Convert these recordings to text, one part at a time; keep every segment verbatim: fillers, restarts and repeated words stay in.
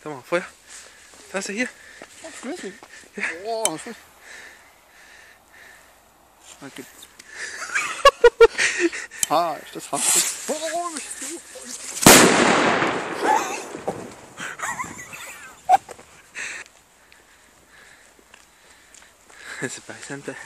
Sag mal, Feuer. Da ist er hier. Oh, flüssig. Ja. Oh, flüssig. Da gibt's. Ah, ist das hart. Das ist Beisande.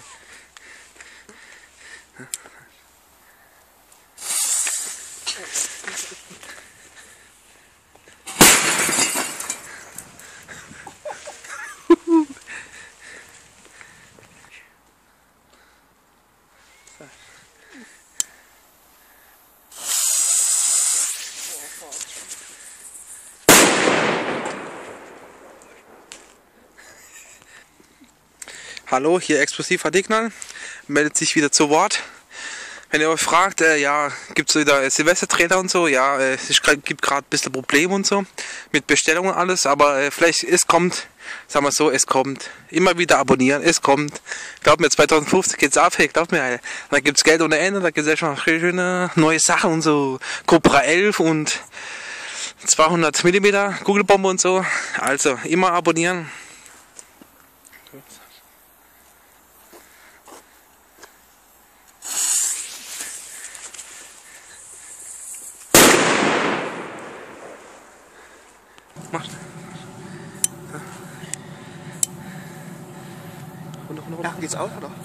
Hallo, hier Explosiv Hadignal, meldet sich wieder zu Wort. Wenn ihr euch fragt, äh, ja, gibt es wieder äh, Silvestertrailer und so, ja, äh, es gibt gerade ein bisschen Probleme und so, mit Bestellungen und alles, aber äh, vielleicht, es kommt, sagen wir so, es kommt, immer wieder abonnieren, es kommt, glaubt mir, zwanzig fünfzig geht's auf, glaubt mir, da gibt's Geld ohne Ende, da gibt's ja schon schöne neue Sachen und so, Cobra elf und zweihundert Millimeter Kugelbombe und so, also immer abonnieren. Mach. Runter, runter, runter. Ja, geht's auf, oder?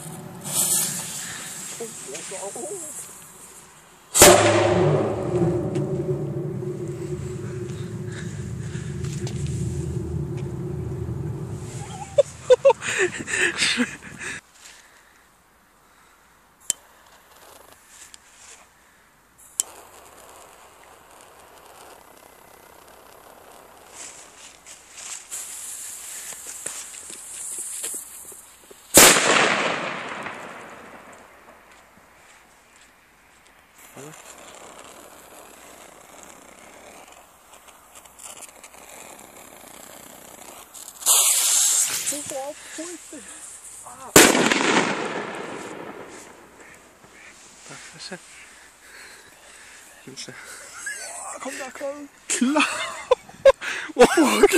Komm da, komm. Klar. Oh,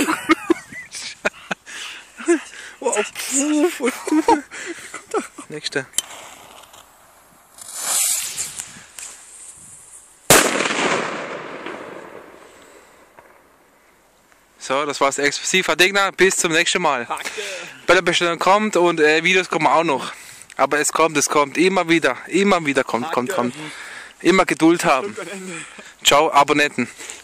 oh, oh. Nächste. So, das war's Explosiv Hadignal. Bis zum nächsten Mal. Bällerbestellung kommt und äh, Videos kommen auch noch. Aber es kommt, es kommt. Immer wieder. Immer wieder kommt, kommt, kommt. Immer Geduld haben. Ciao, Abonnenten.